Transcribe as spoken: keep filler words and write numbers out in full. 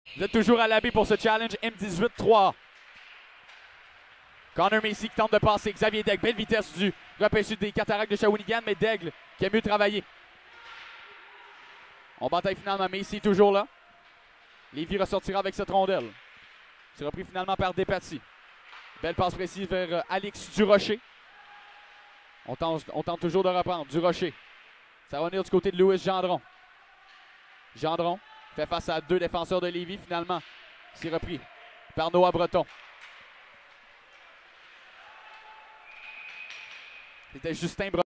Vous êtes toujours à l'abri pour ce challenge M dix-huit trois. Connor Macy qui tente de passer. Xavier Daigle, belle vitesse du repêché des Cataractes de Shawinigan, mais Daigle qui a mieux travaillé. On bataille finalement. Macy est toujours là. Lévis ressortira avec cette rondelle. C'est repris finalement par Despatie. Belle passe précise vers euh, Alix Durocher. On tente, on tente toujours de reprendre. Durocher. Ça va venir du côté de Louis Gendron. Gendron fait face à deux défenseurs de Lévis finalement. C'est repris par Noah Breton. C'était Justin Breton.